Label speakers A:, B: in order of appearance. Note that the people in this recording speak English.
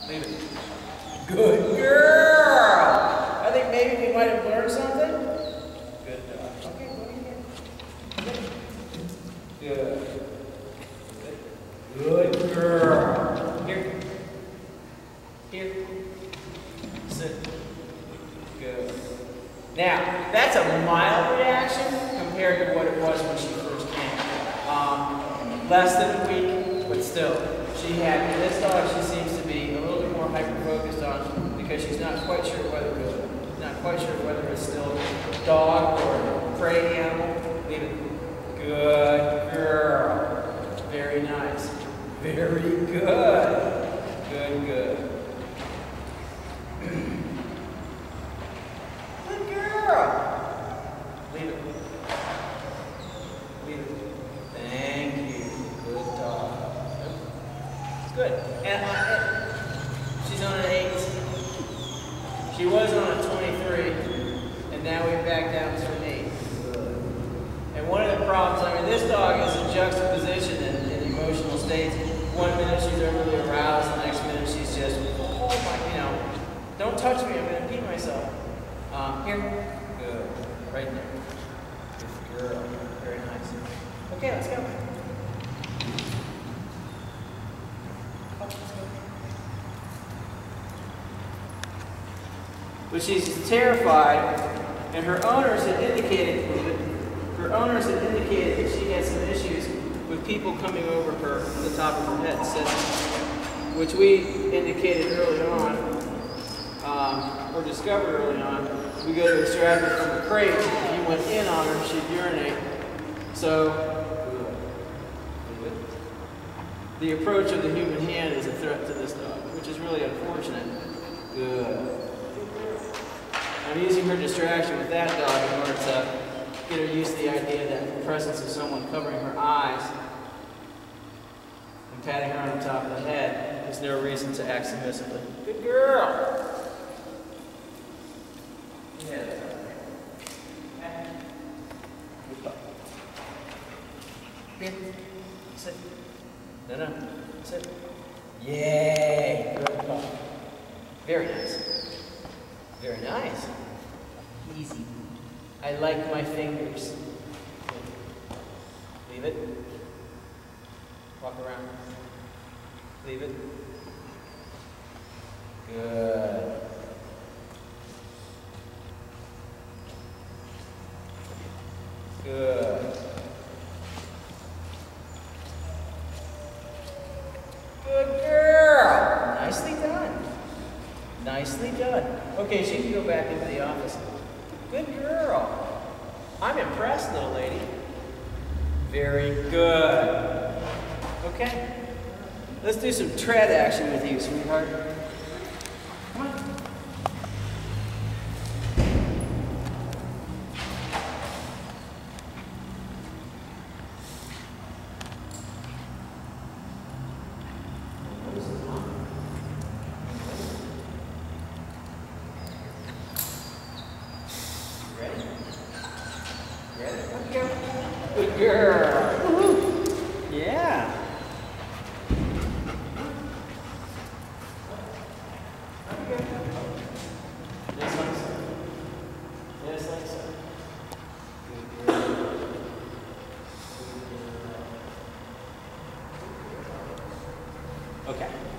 A: Leave it. Good girl. I think maybe we might have learned something. Good dog. Okay, go again. Good. Good girl. Here. Here. Sit. Good. Now, that's a mild reaction compared to what it was when she first came. Less than a week, but still. She had, this dog she seems to be a little bit more hyper-focused on because she's not quite sure whether it's still dog or prey animal. Leave it. Good girl. Very nice. Very good. Good, good. Good girl. Leave it. Leave it. Thank you. Good dog. It's good. And she's on an 8. She was on a 23, and now we're back down to an 8. And one of the problems, I mean, this dog is in juxtaposition in emotional states. One minute she's overly aroused, the next minute she's just, oh my, you know, don't touch me, I'm going to pee myself. Here. Good. Right there. Good girl. Very nice. Okay, let's go. But she's terrified, and her owners had indicated that she had some issues with people coming over her on the top of her head, which we indicated early on, or discovered early on. We go to extract her from a crate. If you went in on her, she'd urinate. So the approach of the human hand is a threat to this dog, which is really unfortunate. Good. I'm using her distraction with that dog in order to get her used to the idea that the presence of someone covering her eyes and patting her on the top of the head is no reason to act submissively. Good girl. Yeah. Here. Sit. No. Sit. Yay. Good dog. Very nice. Very nice. Easy. I like my fingers. Leave it. Walk around. Leave it. Good. Good. Good girl. Nicely done. Nicely done. Okay, she can go back into the office. Good girl. I'm impressed, little lady. Very good. Okay. Let's do some tread action with you, sweetheart. Come on. Ready? Ready? Okay. Good girl. Woo-hoo. Yeah. Okay. Just like so. Just like so. Good girl. Okay.